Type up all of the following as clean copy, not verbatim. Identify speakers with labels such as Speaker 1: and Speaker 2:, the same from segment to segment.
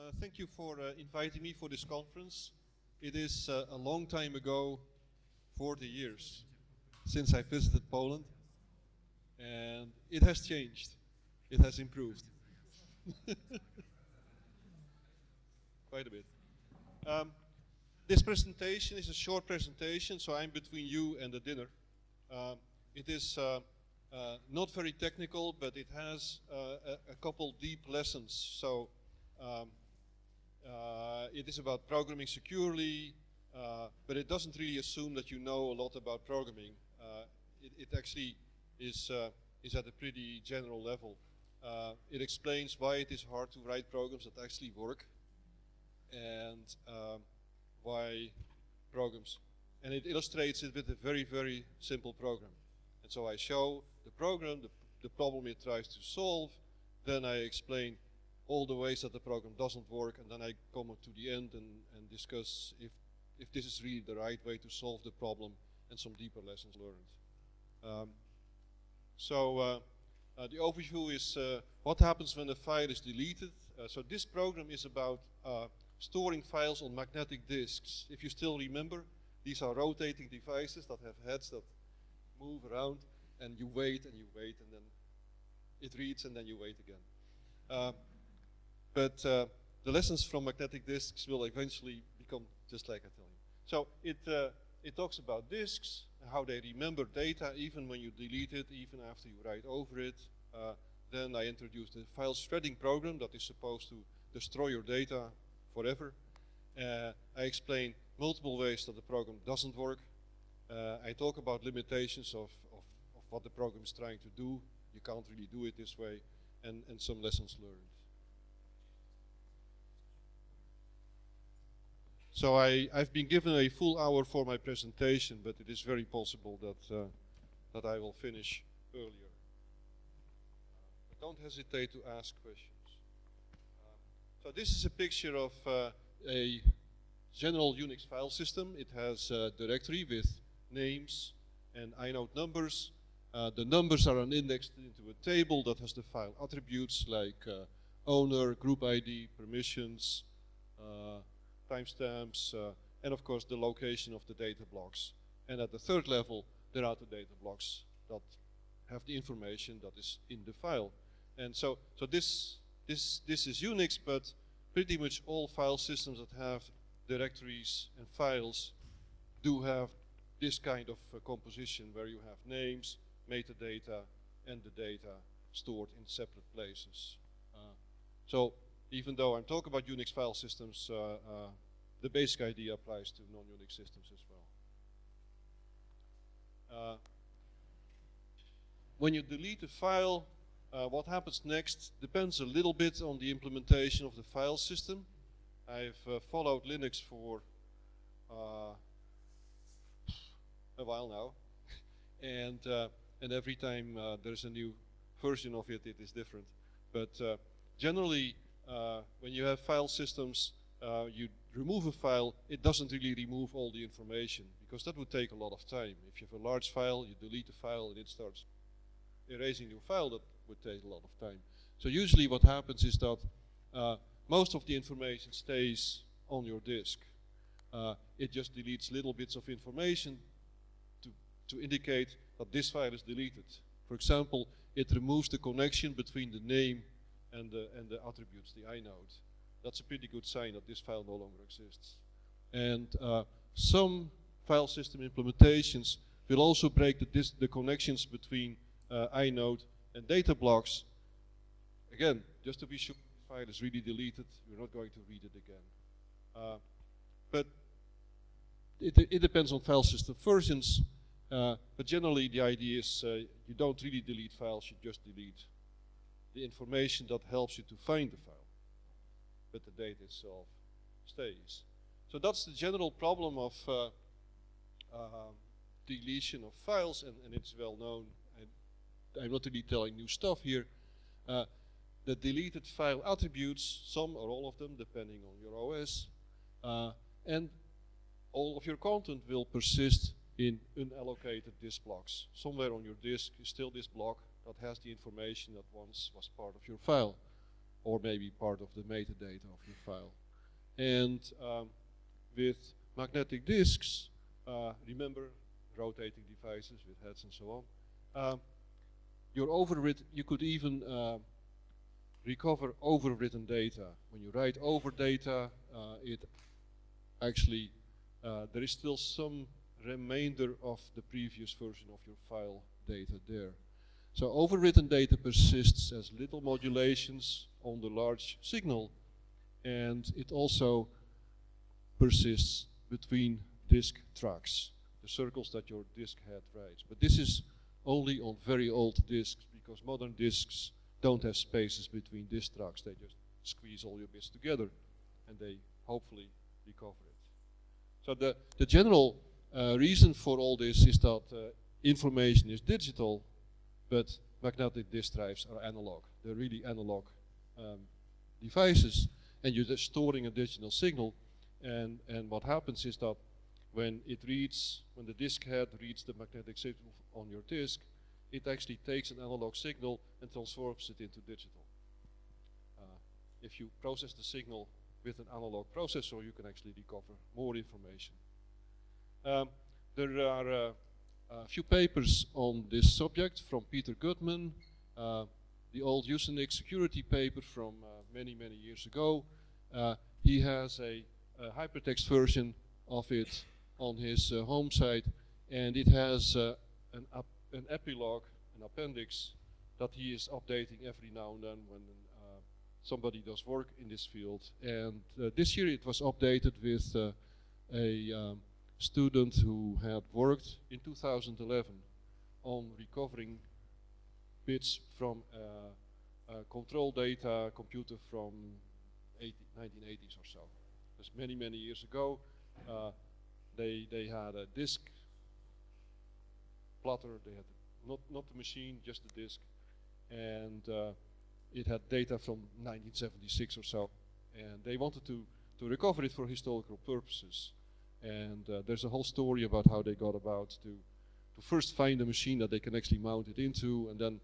Speaker 1: Thank you for inviting me for this conference. It is a long time ago, 40 years, since I visited Poland, and it has changed. It has improved. Quite a bit. This presentation is a short presentation, so I'm between you and the dinner. It is not very technical, but it has a couple deep lessons. So it is about programming securely, but it doesn't really assume that you know a lot about programming. It actually is at a pretty general level. It explains why it is hard to write programs that actually work, and why programs, and it illustrates it with a very, very simple program. And so I show the program, the problem it tries to solve, then I explain all the ways that the program doesn't work, and then I come to the end and discuss if this is really the right way to solve the problem and some deeper lessons learned. The overview is what happens when a file is deleted. So this program is about storing files on magnetic disks. If you still remember, these are rotating devices that have heads that move around, and you wait, and then it reads, and then you wait again. But the lessons from magnetic disks will eventually become just like I tell you. So it talks about disks, how they remember data even when you delete it, even after you write over it. Then I introduced the file shredding program that is supposed to destroy your data forever. I explain multiple ways that the program doesn't work. I talk about limitations of what the program is trying to do. You can't really do it this way, and some lessons learned. So I've been given a full hour for my presentation, but it is very possible that I will finish earlier. But don't hesitate to ask questions. So this is a picture of a general Unix file system. It has a directory with names and inode numbers. The numbers are indexed into a table that has the file attributes like owner, group ID, permissions, timestamps, and of course the location of the data blocks. And at the third level, there are the data blocks that have the information that is in the file. And so this is Unix, but pretty much all file systems that have directories and files do have this kind of composition where you have names, metadata, and the data stored in separate places. So even though I'm talking about Unix file systems, the basic idea applies to non-Unix systems as well. When you delete a file, what happens next depends a little bit on the implementation of the file system. I've followed Linux for a while now, and every time there's a new version of it, it is different. But generally, when you have file systems, you remove a file, it doesn't really remove all the information, because that would take a lot of time. If you have a large file, you delete a file and it starts erasing your file, that would take a lot of time. So usually what happens is that most of the information stays on your disk. It just deletes little bits of information to indicate that this file is deleted. For example, it removes the connection between the name and the attributes, the inode. That's a pretty good sign that this file no longer exists. And some file system implementations will also break the connections between inode and data blocks. Again, just to be sure the file is really deleted, you're not going to read it again. But it depends on file system versions. But generally the idea is you don't really delete files, you just delete the information that helps you to find the file. But the data itself stays. So that's the general problem of deletion of files, and it's well known. I'm not really telling new stuff here. The deleted file attributes, some or all of them, depending on your OS, and all of your content will persist in unallocated disk blocks. Somewhere on your disk is still this block that has the information that once was part of your file. or maybe part of the metadata of your file. And with magnetic disks, remember rotating devices with heads and so on, you could even recover overwritten data. When you write over data, it actually, there is still some remainder of the previous version of your file data there. So overwritten data persists as little modulations on the large signal, and it also persists between disk tracks, the circles that your disk head writes. But this is only on very old disks, because modern disks don't have spaces between disk tracks. They just squeeze all your bits together, and they hopefully recover it. So the general reason for all this is that information is digital, but magnetic disk drives are analog. They're really analog devices, and you're just storing a digital signal. And what happens is that when the disk head reads the magnetic signal on your disk, it actually takes an analog signal and transforms it into digital. If you process the signal with an analog processor, you can actually recover more information. There are a few papers on this subject from Peter Goodman, the old Usenix security paper from many years ago. He has a hypertext version of it on his home site, and it has an epilogue, an appendix, that he is updating every now and then when somebody does work in this field. And this year it was updated with a student who had worked in 2011 on recovering bits from a control data computer from 1980s or so. That's many years ago. They had a disk plotter. They had not the machine, just the disk, and it had data from 1976 or so. And they wanted to recover it for historical purposes. And there's a whole story about how they got about to first find a machine that they can actually mount it into, and then,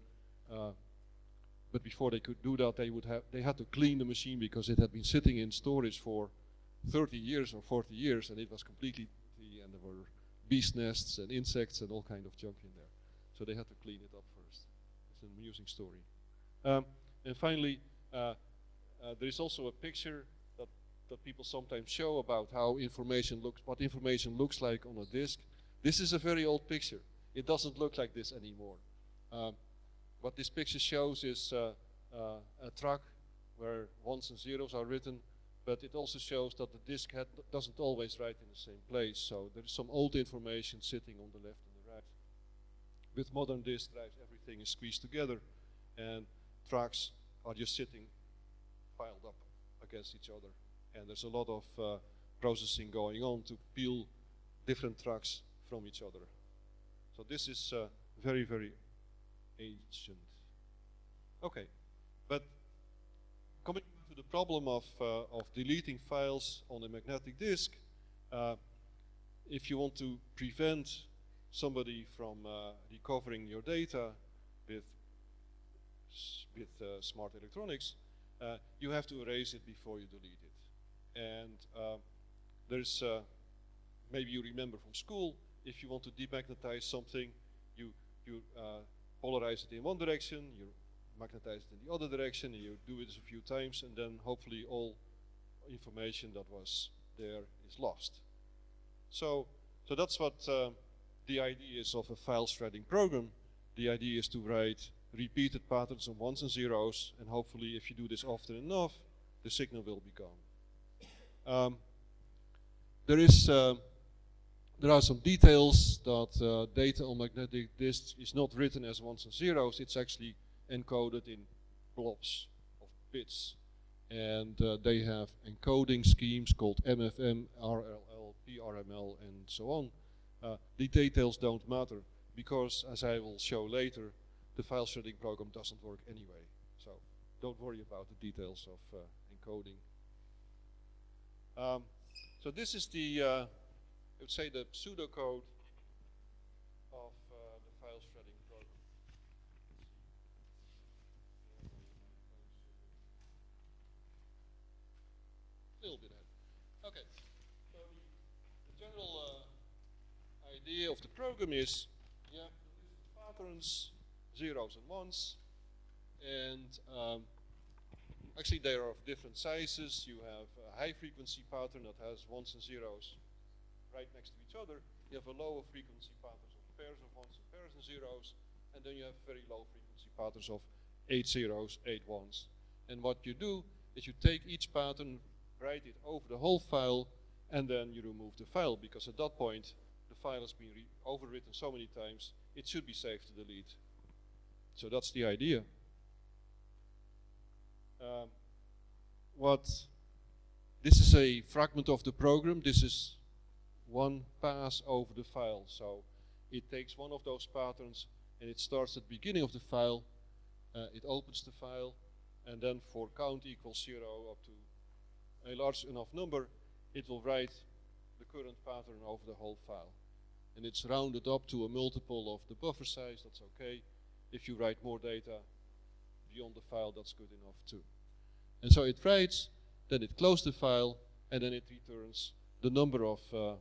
Speaker 1: but before they could do that, they had to clean the machine because it had been sitting in storage for 30 years or 40 years, and it was completely empty, and there were beast nests and insects and all kind of junk in there. So they had to clean it up first. It's an amusing story. And finally, there is also a picture that people sometimes show about how information looks, what information looks like on a disk. This is a very old picture. It doesn't look like this anymore. What this picture shows is a track where ones and zeros are written, but it also shows that the disk head doesn't always write in the same place. So there is some old information sitting on the left and the right. With modern disk drives, everything is squeezed together, and tracks are just sitting piled up against each other. And there's a lot of processing going on to peel different tracks from each other. So this is very ancient. Okay, but coming to the problem of deleting files on a magnetic disk, if you want to prevent somebody from recovering your data with smart electronics, you have to erase it before you delete it. And there's, maybe you remember from school, if you want to demagnetize something, you polarize it in one direction, you magnetize it in the other direction, and you do it a few times, and then hopefully all information that was there is lost. So that's what the idea is of a file shredding program. The idea is to write repeated patterns of ones and zeros, and hopefully if you do this often enough, the signal will be gone. There are some details that data on magnetic disks is not written as ones and zeros. It's actually encoded in blobs of bits, and they have encoding schemes called MFM, RLL, PRML, and so on. The details don't matter because, as I will show later, the file shredding program doesn't work anyway. So don't worry about the details of encoding. So this is the, I would say, the pseudocode of the file shredding program. Okay, so the general idea of the program is you have patterns, zeros and ones, and actually they are of different sizes. You have a high frequency pattern that has ones and zeros right next to each other. You have a lower frequency patterns of pairs of ones and pairs and zeros, and then you have very low frequency patterns of 8 zeros, 8 ones. And what you do is you take each pattern, write it over the whole file, and then you remove the file, because at that point the file has been overwritten so many times it should be safe to delete. So that's the idea. This is a fragment of the program. This is one pass over the file. So it takes one of those patterns and it starts at the beginning of the file. It opens the file, and then for count equals 0 up to a large enough number, it will write the current pattern over the whole file. And it's rounded up to a multiple of the buffer size. That's okay. If you write more data beyond the file, that's good enough too. And so it writes, then it closes the file, and then it returns the number of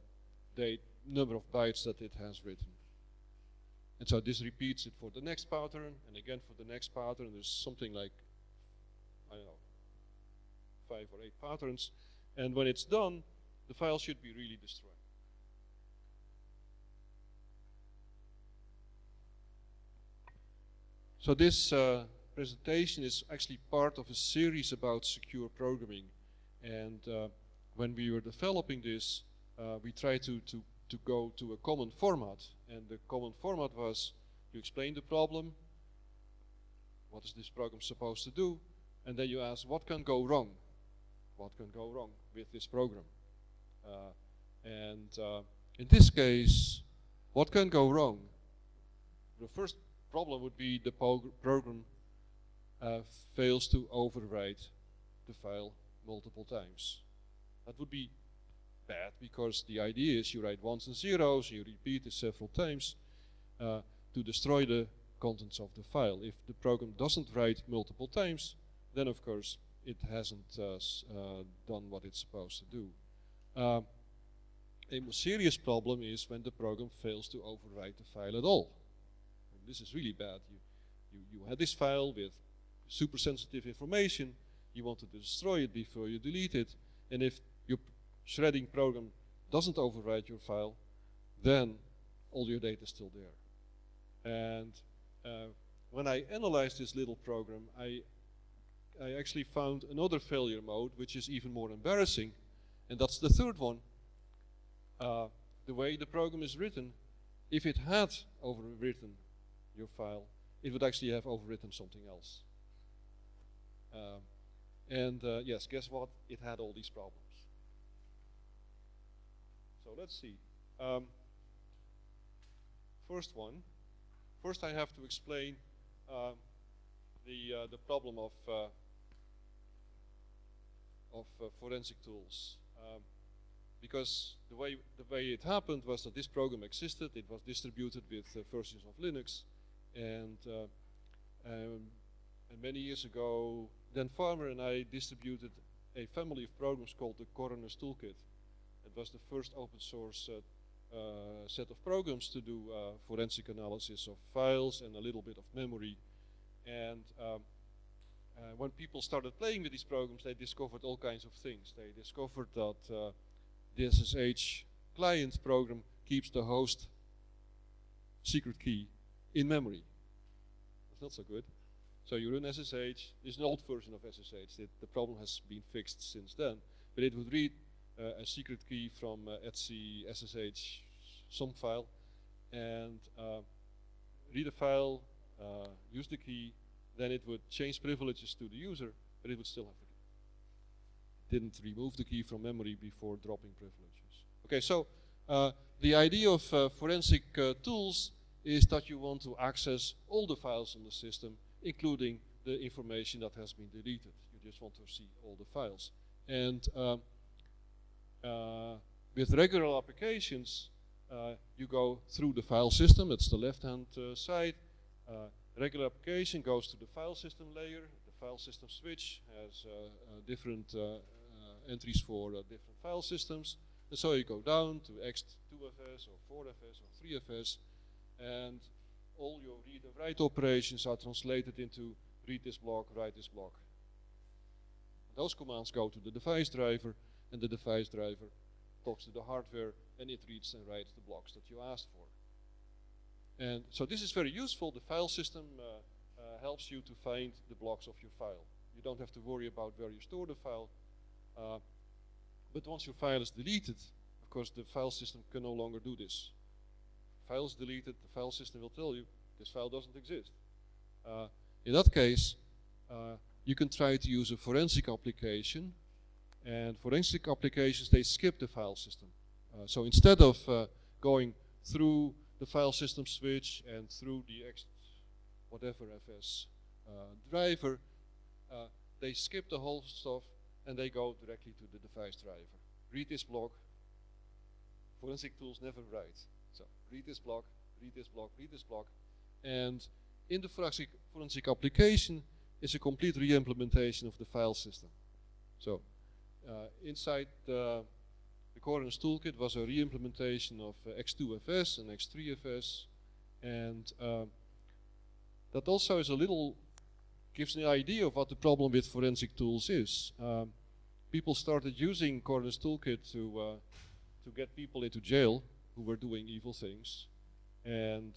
Speaker 1: bytes that it has written. And so this repeats it for the next pattern, and again for the next pattern. There's something like, I don't know, 5 or 8 patterns. And when it's done, the file should be really destroyed. So this presentation is actually part of a series about secure programming. And when we were developing this, we tried to go to a common format. And the common format was, you explain the problem, what is this program supposed to do, and then you ask, what can go wrong? What can go wrong with this program? In this case, what can go wrong? The first problem would be the program fails to overwrite the file multiple times. That would be bad, because the idea is you write ones and zeros, you repeat it several times to destroy the contents of the file. If the program doesn't write multiple times, then of course it hasn't done what it's supposed to do. A more serious problem is when the program fails to overwrite the file at all. And this is really bad. You had this file with super sensitive information, you want to destroy it before you delete it, and if your shredding program doesn't overwrite your file, then all your data is still there. And when I analyzed this little program, I actually found another failure mode, which is even more embarrassing, and that's the third one. The way the program is written, if it had overwritten your file, it would actually have overwritten something else. Yes, guess what? It had all these problems. So let's see. First I have to explain the problem of forensic tools. Because the way it happened was that this program existed. It was distributed with versions of Linux, and many years ago, Dan Farmer and I distributed a family of programs called the Coroner's Toolkit. It was the first open source set of programs to do forensic analysis of files and a little bit of memory. And when people started playing with these programs, they discovered all kinds of things. They discovered that the SSH client program keeps the host secret key in memory. That's not so good. So you run SSH. There's an old version of SSH. The problem has been fixed since then. But it would read a secret key from etc SSH some file and read a file, use the key, then it would change privileges to the user, but it would still have the key. It didn't remove the key from memory before dropping privileges. Okay, so the idea of forensic tools is that you want to access all the files on the system, including the information that has been deleted. You just want to see all the files. And with regular applications, you go through the file system. It's the left-hand side. Regular application goes to the file system layer. The file system switch has different entries for different file systems. And so you go down to X2FS or 4FS or 3FS, and all your read and write operations are translated into read this block, write this block. Those commands go to the device driver, and the device driver talks to the hardware, and it reads and writes the blocks that you asked for. And so this is very useful. The file system helps you to find the blocks of your file. You don't have to worry about where you store the file. But once your file is deleted, of course, the file system can no longer do this. File is deleted, the file system will tell you this file doesn't exist. In that case, you can try to use a forensic application, and forensic applications, they skip the file system. So instead of going through the file system switch and through the X whatever FS driver, they skip the whole stuff and they go directly to the device driver. Read this block. Forensic tools never write. So read this block, read this block, read this block. And in the forensic application is a complete re-implementation of the file system. So inside the Coronus toolkit was a re-implementation of X2FS and X3FS, and that also is a little, gives an idea of what the problem with forensic tools is. People started using Coronus toolkit to get people into jail who were doing evil things, and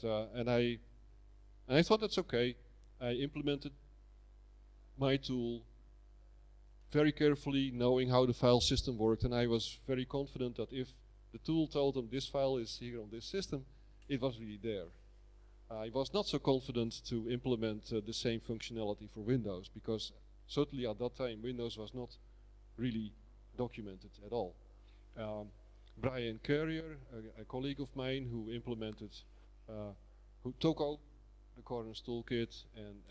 Speaker 1: I thought that's okay. I implemented my tool very carefully, knowing how the file system worked, and I was very confident that if the tool told them this file is here on this system, it was really there. I was not so confident to implement the same functionality for Windows, because certainly at that time Windows was not really documented at all. Brian Carrier, a colleague of mine who implemented, who took out the Coronus toolkit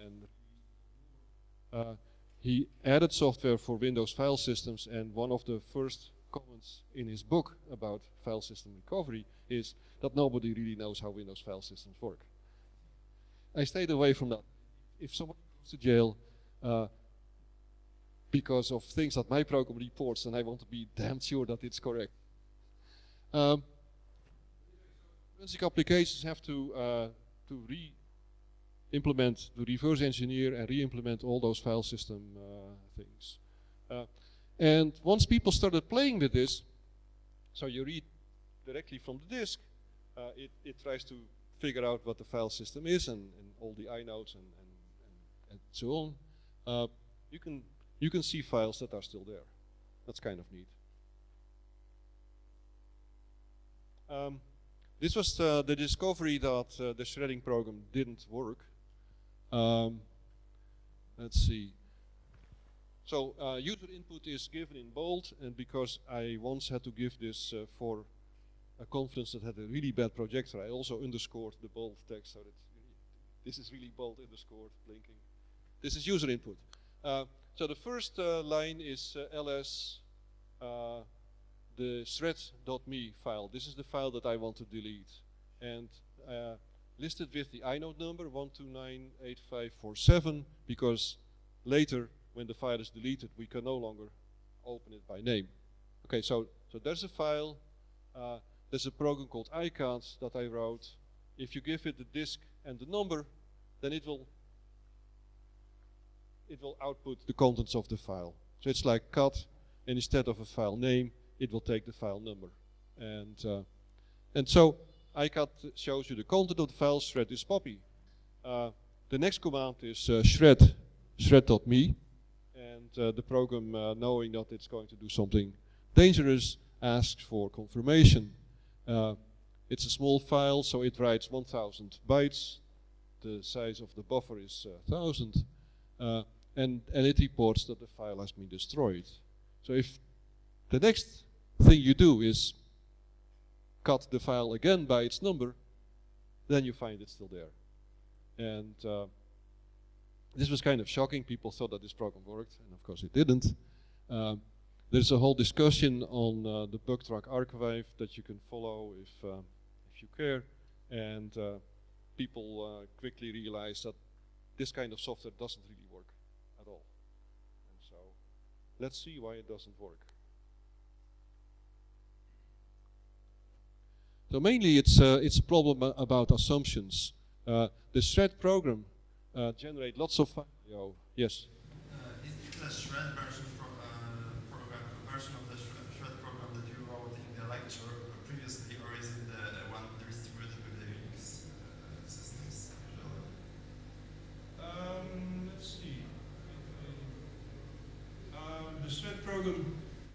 Speaker 1: and he added software for Windows file systems, and one of the first comments in his book about file system recovery is that nobody really knows how Windows file systems work. I stayed away from that. If someone goes to jail because of things that my program reports, then I want to be damn sure that it's correct. Forensic applications have to re-implement, to reverse engineer and re-implement all those file system things. And once people started playing with this, so you read directly from the disk, it tries to figure out what the file system is and all the inodes and so on. You can see files that are still there. That's kind of neat. This was the discovery that the shredding program didn't work. Let's see. So user input is given in bold, and because I once had to give this for a conference that had a really bad projector, I also underscored the bold text so that this is really bold, underscored, blinking. This is user input. So the first line is ls the shred.me file. This is the file that I want to delete, and listed with the inode number 1298547, because later when the file is deleted we can no longer open it by name. Okay, so there's a file. There's a program called iCAD that I wrote. If you give it the disk and the number, then it will output the contents of the file. So it's like cat, and instead of a file name, it will take the file number. And so iCAD shows you the content of the file. Shred is poppy. The next command is shred.me, and the program, knowing that it's going to do something dangerous, asks for confirmation. It's a small file, so it writes 1000 bytes. The size of the buffer is 1000, and it reports that the file has been destroyed. So if the next thing you do is cut the file again by its number, then you find it's still there. And this was kind of shocking. People thought that this program worked, and of course it didn't. There's a whole discussion on the Bugtrack archive that you can follow if you care, and people quickly realized that this kind of software doesn't really work at all. And so let's see why it doesn't work. So mainly it's a problem about assumptions. The shred program generate lots of I/O. Yes.
Speaker 2: Is it a shred version program, a version of the shred program that you wrote in the lecture previously, or is it the one distributed with the Unix systems?
Speaker 1: Let's see. The shred program.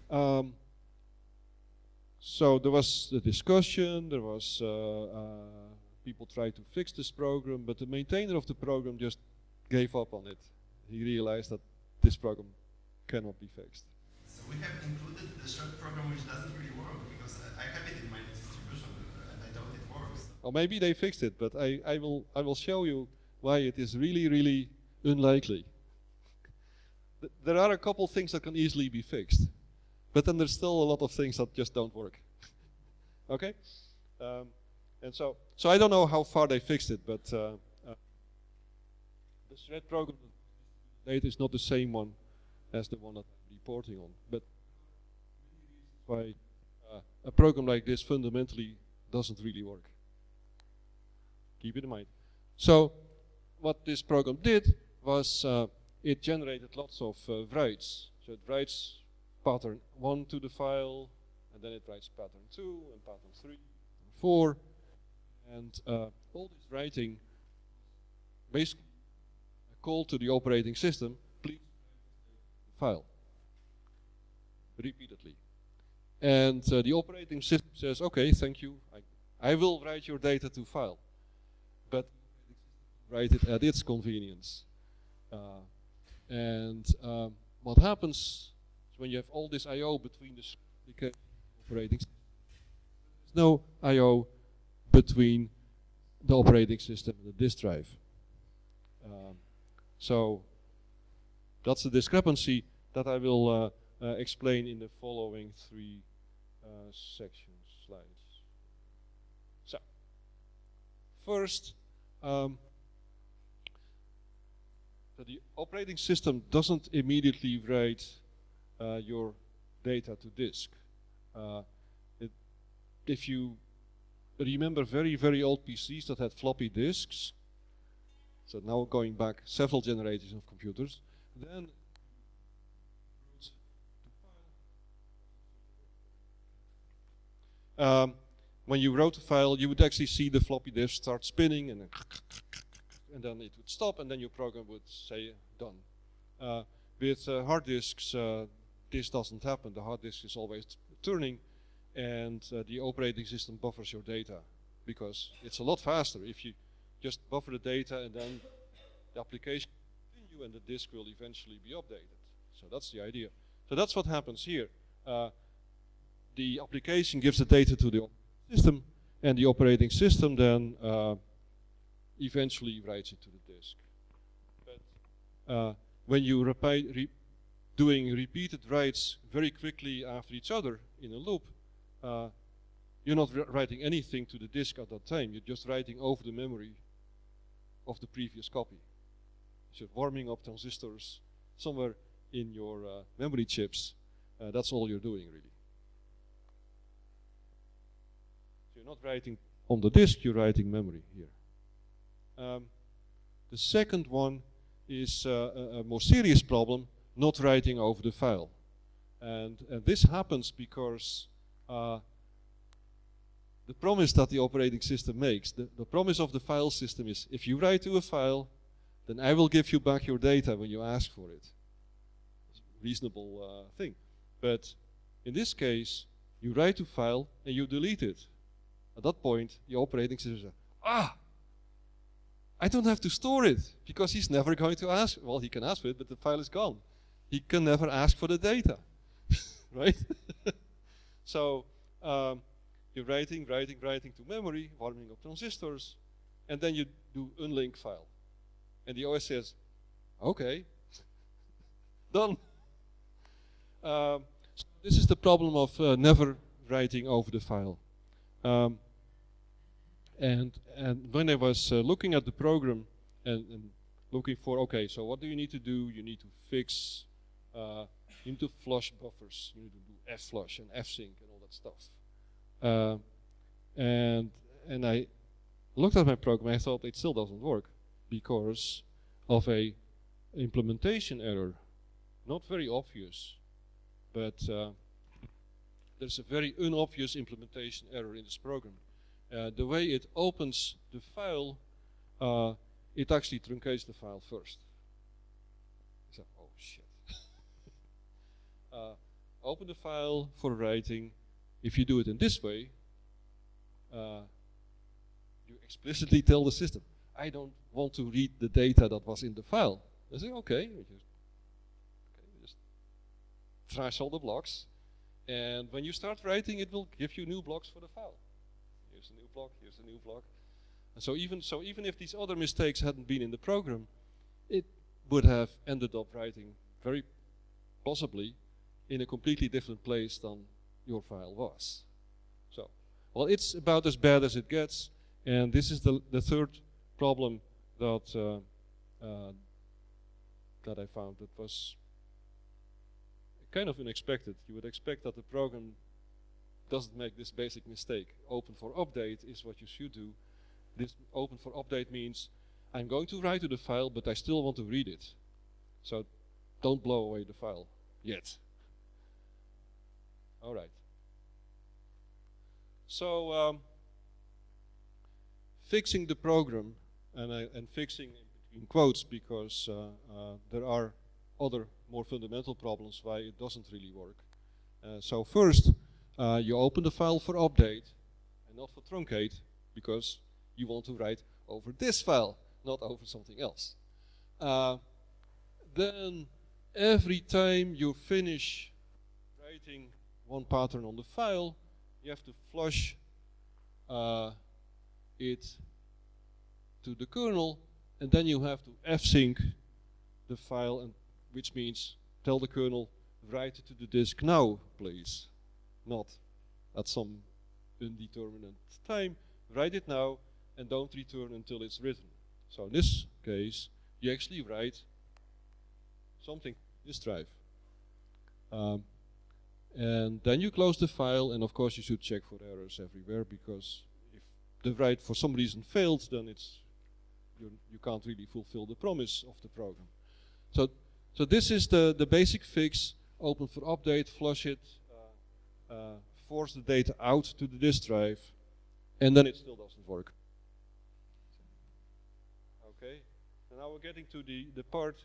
Speaker 1: So there was the discussion. There was people tried to fix this program, but the maintainer of the program just gave up on it. He realized that this program cannot be fixed.
Speaker 2: So we have included the shred program, which doesn't really work because I have it in my distribution and I doubt it works.
Speaker 1: Or maybe they fixed it, but I will show you why it is really unlikely. There are a couple things that can easily be fixed, but then there's still a lot of things that just don't work. Okay, and so I don't know how far they fixed it, but the shred program data is not the same one as the one that I'm reporting on. But why a program like this fundamentally doesn't really work. Keep it in mind. So what this program did was it generated lots of writes. So it writes pattern 1 to the file, and then it writes pattern 2, and pattern 3, and 4. And all this writing basically a call to the operating system, please file, repeatedly. And the operating system says, okay, thank you, I will write your data to file, but write it at its convenience. What happens is when you have all this I/O between the operating system, there's no I/O between the operating system and the disk drive. So that's the discrepancy that I will explain in the following 3 slides. So first, the operating system doesn't immediately write your data to disk. If you remember very old PCs that had floppy disks, so now going back several generations of computers, then when you wrote a file, you would actually see the floppy disk start spinning, and then it would stop, and then your program would say done. With hard disks, this doesn't happen. The hard disk is always turning, and the operating system buffers your data, because it's a lot faster if you just buffer the data and then the application will continue and the disk will eventually be updated. So that's the idea. So that's what happens here. The application gives the data to the system, and the operating system then eventually writes it to the disk. But when you doing repeated writes very quickly after each other in a loop, you're not writing anything to the disk at that time. You're just writing over the memory of the previous copy. So warming up transistors somewhere in your memory chips. That's all you're doing, really. So you're not writing on the disk, you're writing memory here. The second one is a more serious problem, not writing over the file. And this happens because the promise that the operating system makes, the promise of the file system is, if you write to a file, then I will give you back your data when you ask for it. It's a reasonable thing. But in this case, you write to file and you delete it. At that point, the operating system says, I don't have to store it, because he's never going to ask. Well, he can ask for it, but the file is gone. He can never ask for the data, right? So you're writing to memory, warming up transistors, and then you do unlink file. And the OS says, okay, done. So this is the problem of never writing over the file. And when I was looking at the program and looking for, okay, so what do you need to do? You need to fix, you need to flush buffers. You need to do F-flush and F-sync and all that stuff. And I looked at my program, I thought it still doesn't work because of a implementation error. Not very obvious, but there's a very unobvious implementation error in this program. The way it opens the file, it actually truncates the file first. So, oh shit. Open the file for writing. If you do it in this way, you explicitly tell the system, I don't want to read the data that was in the file. They say, okay, just trash all the blocks. And when you start writing, it will give you new blocks for the file. Here's a new block, here's a new block. And so even if these other mistakes hadn't been in the program, it would have ended up writing very possibly in a completely different place than your file was. So, well, it's about as bad as it gets, and this is the third problem that that I found that was kind of unexpected. You would expect that the program doesn't make this basic mistake. Open for update is what you should do. This open for update means I'm going to write to the file, but I still want to read it. So don't blow away the file yet. All right. So fixing the program, and fixing in quotes because there are other more fundamental problems why it doesn't really work. So first, you open the file for update and not for truncate because you want to write over this file, not over something else. Then every time you finish writing one pattern on the file, you have to flush it to the kernel, and then you have to fsync the file, and which means tell the kernel, write it to the disk now, please. Not at some indeterminate time. Write it now, and don't return until it's written. So in this case, you actually write something, this drive. And then you close the file, and of course you should check for errors everywhere, because if the write for some reason failed, then it's you can't really fulfill the promise of the program. So this is the basic fix. Open for update, flush it, force the data out to the disk drive, and then it still doesn't work. Okay, and now we're getting to the part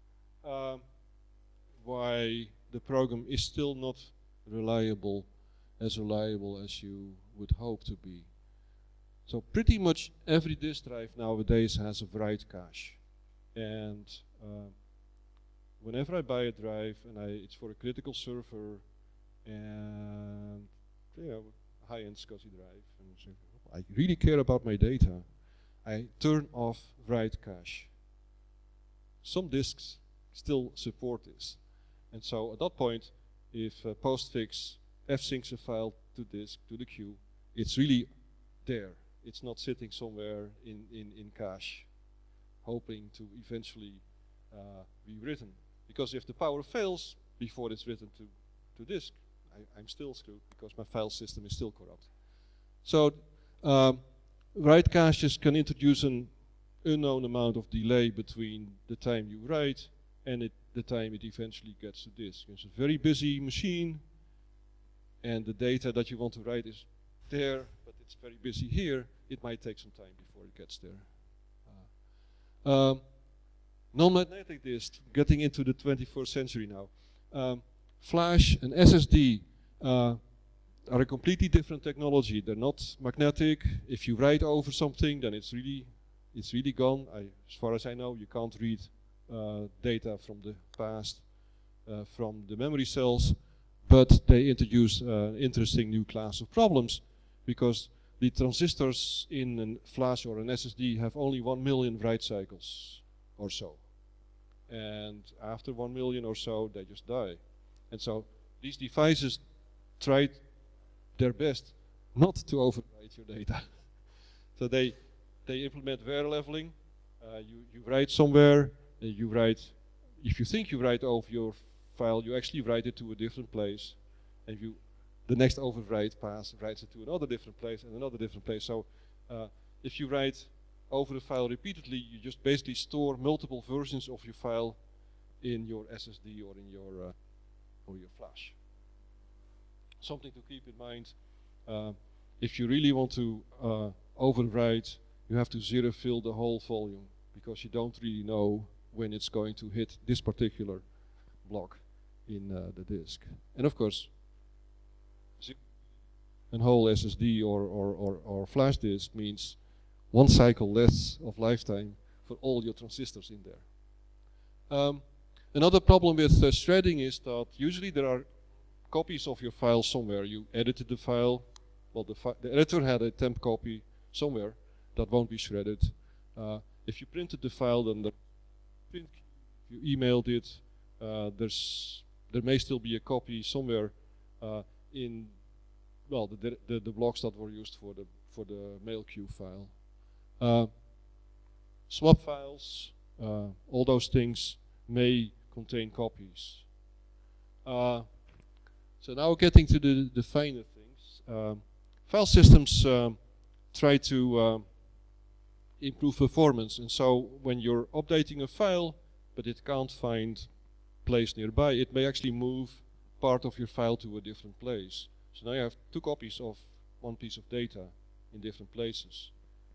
Speaker 1: why the program is still not reliable as you would hope to be. So pretty much every disk drive nowadays has a write cache, and whenever I buy a drive and it's for a critical server and high-end SCSI drive, and I really care about my data, I turn off write cache. Some disks still support this, and so at that point, if postfix fsyncs a file to disk, to the queue, it's really there. It's not sitting somewhere in cache, hoping to eventually be written. Because if the power fails before it's written to disk, I'm still screwed because my file system is still corrupt. So write caches can introduce an unknown amount of delay between the time you write and the time it eventually gets to disk. It's a very busy machine, and the data that you want to write is there, but it's very busy here. It might take some time before it gets there. Non-magnetic disk, getting into the 21st century now. Flash and SSD are a completely different technology. They're not magnetic. If you write over something, then it's really gone. As far as I know, you can't read data from the past from the memory cells, but they introduce an interesting new class of problems, because the transistors in a flash or an SSD have only 1 million write cycles or so. And after 1 million or so, they just die. And so these devices tried their best not to overwrite your data. So they implement wear leveling. You write somewhere, you write, if you think you write over your file, you actually write it to a different place, and you the next overwrite pass writes it to another different place and another different place. So if you write over a file repeatedly, you just basically store multiple versions of your file in your SSD or in your flash. Something to keep in mind, if you really want to overwrite, you have to zero fill the whole volume, because you don't really know when it's going to hit this particular block in the disk. And of course, a whole SSD or flash disk means one cycle less of lifetime for all your transistors in there. Another problem with shredding is that usually there are copies of your file somewhere. You edited the file, well, the editor had a temp copy somewhere that won't be shredded. If you printed the file, then the print key, if you emailed it, there may still be a copy somewhere in, well, the blocks that were used for the mail queue file. Swap files, all those things may contain copies. So now getting to the finer things. File systems try to improve performance, and so when you're updating a file but it can't find place nearby, it may actually move part of your file to a different place. So now you have two copies of one piece of data in different places.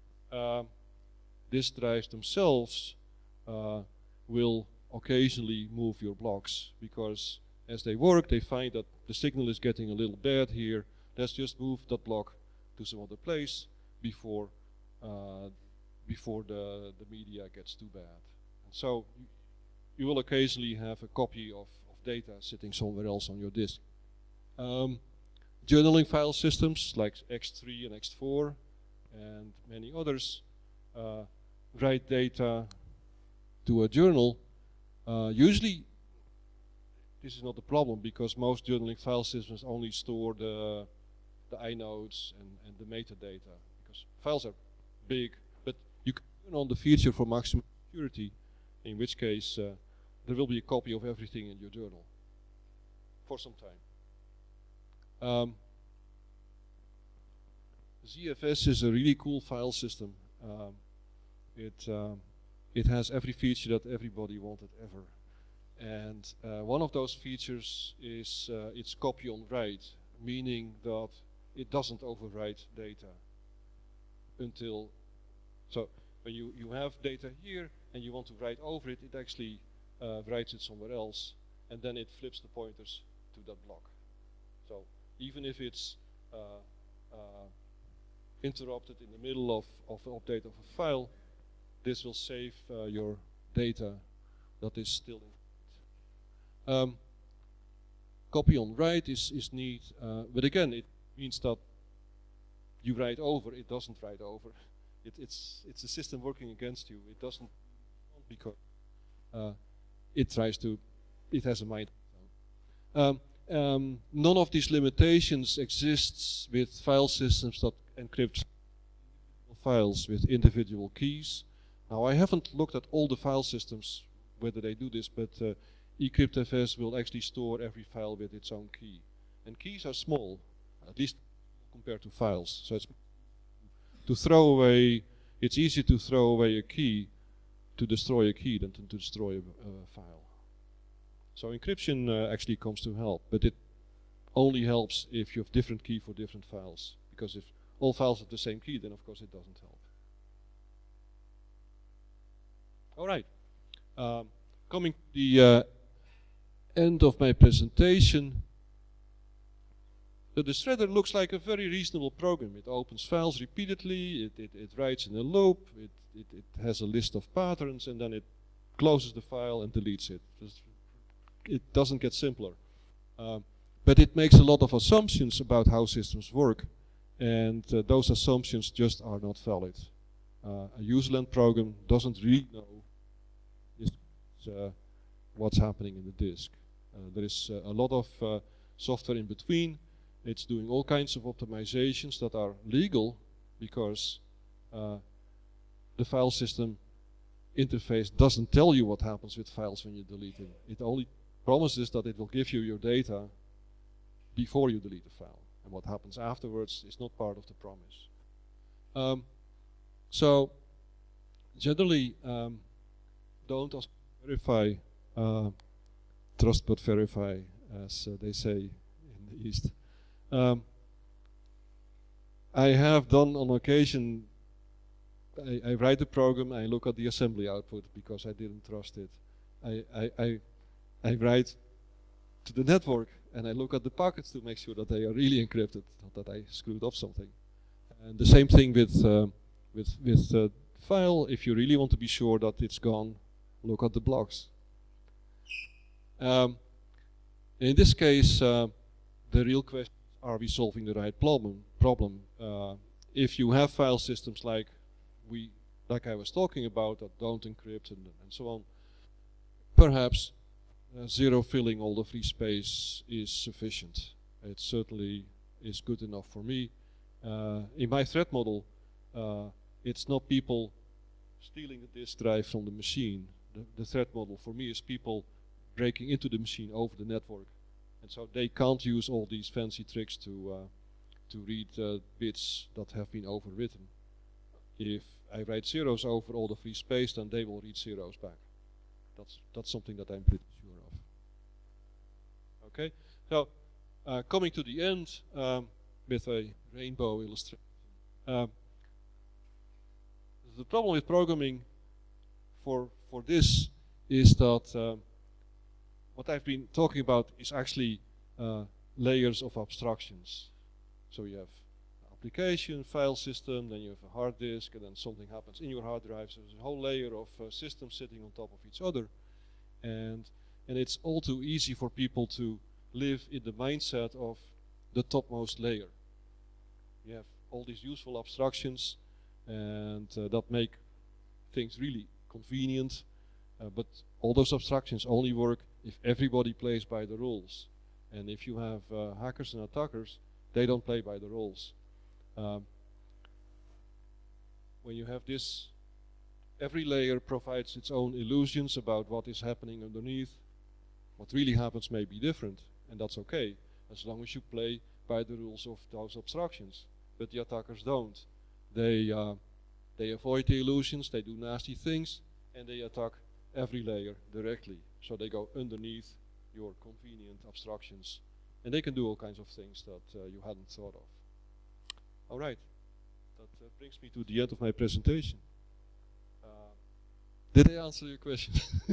Speaker 1: Disk drives themselves will occasionally move your blocks, because as they work they find that the signal is getting a little bad here. Let's just move that block to some other place before the media gets too bad. And so you will occasionally have a copy of data sitting somewhere else on your disk. Journaling file systems like X3 and X4 and many others write data to a journal. Usually this is not a problem, because most journaling file systems only store the inodes and the metadata, because files are big. But you can turn on the feature for maximum security, in which case there will be a copy of everything in your journal for some time. ZFS is a really cool file system. It has every feature that everybody wanted ever. And one of those features is its copy on write, meaning that it doesn't overwrite data until, so when you have data here and you want to write over it, it actually writes it somewhere else, and then it flips the pointers to that block. So even if it's interrupted in the middle of an update of a file, this will save your data that is still in. Copy on write is neat, but again, it means that you write over, it doesn't write over. It's a system working against you. It doesn't, because it has a mind. None of these limitations exists with file systems that encrypt files with individual keys. Now, I haven't looked at all the file systems whether they do this, but eCryptFS will actually store every file with its own key. And keys are small, at least compared to files. So it's easier to throw away a key to destroy a key than to destroy a file. So encryption actually comes to help, but it only helps if you have different key for different files. Because if all files have the same key, then of course it doesn't help. All right. Coming to the end of my presentation, the shredder looks like a very reasonable program. It opens files repeatedly, it writes in a loop, it has a list of patterns, and then it closes the file and deletes it. It doesn't get simpler. But it makes a lot of assumptions about how systems work, and those assumptions just are not valid. A userland program doesn't really know what's happening in the disk. There is a lot of software in between. It's doing all kinds of optimizations that are legal, because the file system interface doesn't tell you what happens with files when you delete them. It only promises that it will give you your data before you delete the file. And what happens afterwards is not part of the promise. So generally, don't verify, trust but verify, as they say in the East. I have done on occasion, I write a program, I look at the assembly output because I didn't trust it. I write to the network and I look at the packets to make sure that they are really encrypted, not that I screwed up something. And the same thing with file. If you really want to be sure that it's gone, look at the blocks. In this case, the real question is, are we solving the right problem? If you have file systems like I was talking about, that don't encrypt and so on, perhaps zero filling all the free space is sufficient. It certainly is good enough for me. In my threat model, it's not people stealing the disk drive from the machine. The threat model for me is people breaking into the machine over the network, and so they can't use all these fancy tricks to read bits that have been overwritten. If I write zeros over all the free space, then they will read zeros back. That's something that I'm pretty sure of. Okay, so coming to the end with a rainbow illustration. The problem with programming for this is that what I've been talking about is actually layers of abstractions. So you have application, file system, then you have a hard disk, and then something happens in your hard drive. So there's a whole layer of systems sitting on top of each other, and it's all too easy for people to live in the mindset of the topmost layer. You have all these useful abstractions, and that make things really convenient, but all those abstractions only work if everybody plays by the rules. And if you have hackers and attackers, they don't play by the rules. When you have this, every layer provides its own illusions about what is happening underneath. What really happens may be different, and that's okay, as long as you play by the rules of those abstractions. But the attackers don't. They avoid the illusions, they do nasty things, and they attack every layer directly. So they go underneath your convenient abstractions, and they can do all kinds of things that you hadn't thought of. All right, that brings me to the end of my presentation. Did I answer your question?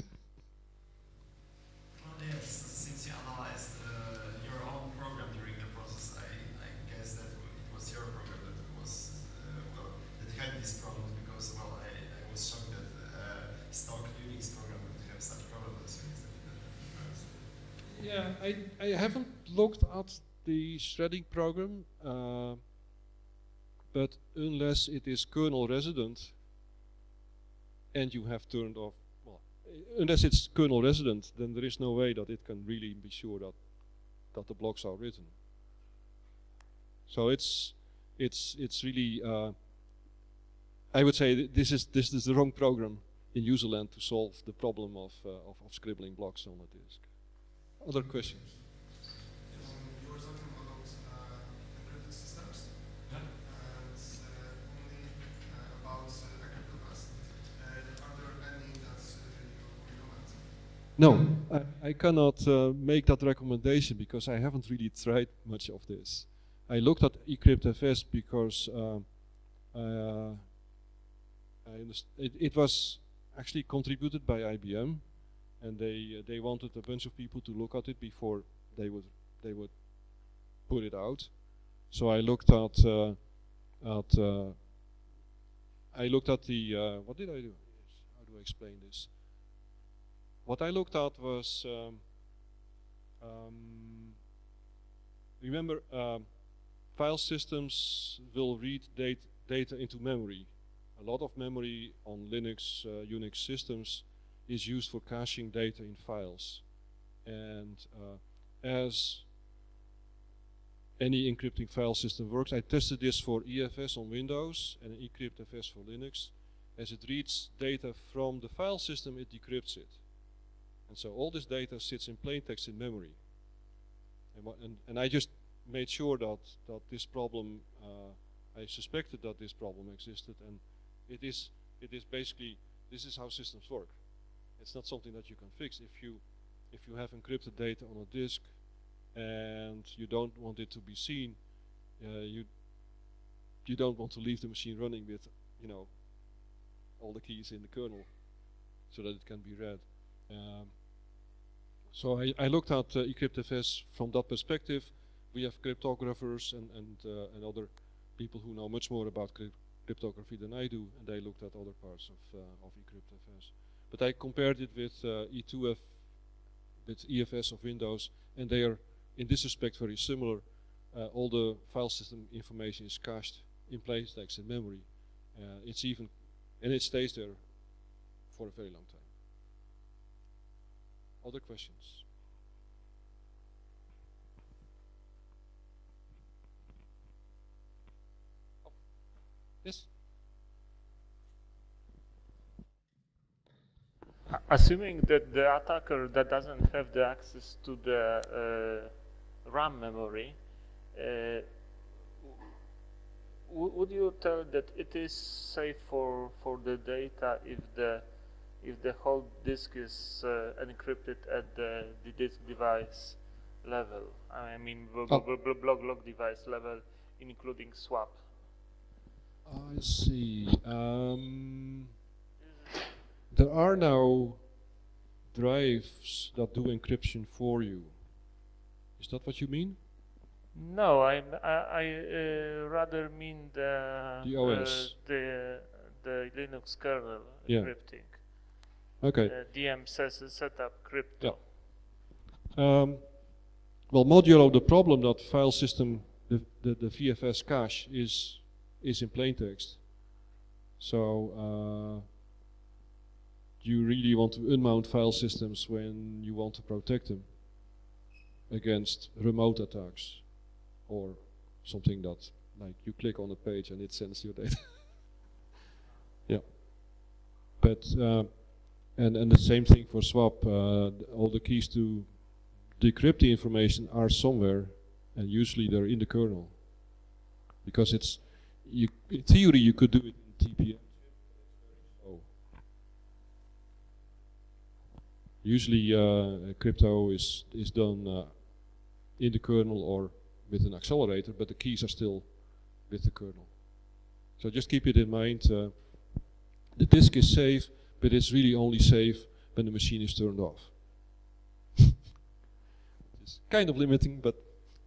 Speaker 2: Well, yes, since you analyzed your own program during the process, I guess that it was your program that was that had these problems, because I was shocked that stock Unix program would have such problems.
Speaker 1: Yeah, I haven't looked at the shredding program, but unless it is kernel resident and you have turned off, well, unless it's kernel resident, then there is no way that it can really be sure that the blocks are written. So it's really, I would say this is the wrong program in userland to solve the problem of scribbling blocks on a disk. Other questions?
Speaker 3: You were talking about encrypted systems, and only about encryptedness. Are there any that you recommend?
Speaker 1: No, I cannot make that recommendation because I haven't really tried much of this. I looked at eCryptFS because it was actually contributed by IBM, and they wanted a bunch of people to look at it before they would put it out. So I looked at the what did I do? How do I explain this? What I looked at was remember, file systems will read data into memory. A lot of memory on Linux, Unix systems is used for caching data in files. And as any encrypting file system works, I tested this for EFS on Windows and eCryptFS for Linux. As it reads data from the file system, it decrypts it. And so all this data sits in plain text in memory. And I just made sure that this problem, I suspected that this problem existed, and it is basically, this is how systems work. It's not something that you can fix. If you have encrypted data on a disk and you don't want it to be seen, you don't want to leave the machine running with, you know, all the keys in the kernel so that it can be read. So I looked at eCryptFS from that perspective. We have cryptographers and other people who know much more about cryptography than I do, and they looked at other parts of eCryptFS. But I compared it with E2F, with EFS of Windows, and they are in this respect very similar. All the file system information is cached in plain text in memory. And it stays there for a very long time. Other questions? Oh. Yes?
Speaker 4: Assuming that the attacker that doesn't have the access to the RAM memory, would you tell that it is safe for the data if the whole disk is encrypted at the disk device level? I mean, block device level, including swap.
Speaker 1: I see. There are now drives that do encryption for you. Is that what you mean?
Speaker 4: No, I rather mean
Speaker 1: the OS,
Speaker 4: the Linux kernel encrypting.
Speaker 1: Okay.
Speaker 4: DM says setup crypto.
Speaker 1: Yeah. Well, modulo the problem that file system, the VFS cache is in plain text. So you really want to unmount file systems when you want to protect them against remote attacks or something that, like, you click on a page and it sends your data. Yeah. But and the same thing for swap. All the keys to decrypt the information are somewhere, and usually they're in the kernel, because it's in theory you could do it in TPM. Oh. Usually crypto is done in the kernel or with an accelerator, but the keys are still with the kernel. So just keep it in mind. The disk is safe, but it's really only safe when the machine is turned off. It's kind of limiting, but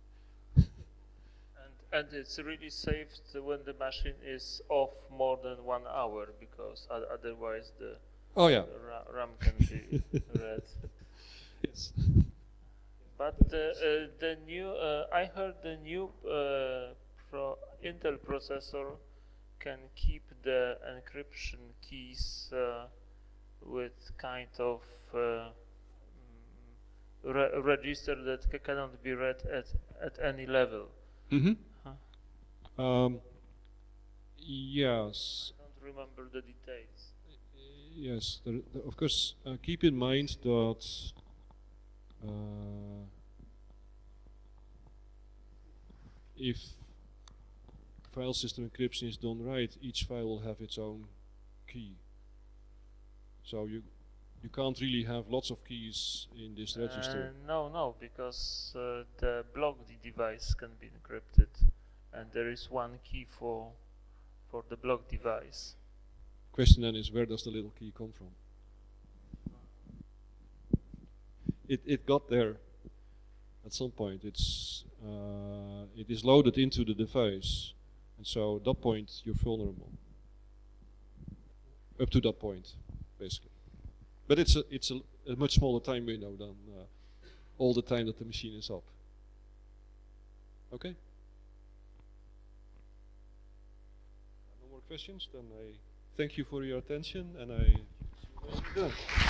Speaker 4: and it's really safe when the machine is off more than 1 hour, because otherwise the RAM can be read.
Speaker 1: Yes.
Speaker 4: But the new, I heard the new Intel processor can keep the encryption keys with kind of register that cannot be read at any level.
Speaker 1: Mm-hmm. Huh? Yes.
Speaker 4: I don't remember the details.
Speaker 1: Yes, of course, keep in mind that if file system encryption is done right, each file will have its own key. So you can't really have lots of keys in this register.
Speaker 4: No, because the block device can be encrypted, and there is one key for the block device.
Speaker 1: Question then is, where does the little key come from? It got there at some point. It is loaded into the device, and so at that point you're vulnerable. Up to that point, basically. But it's a much smaller time window than all the time that the machine is up. Okay. No more questions? Then I thank you for your attention, and I see you later.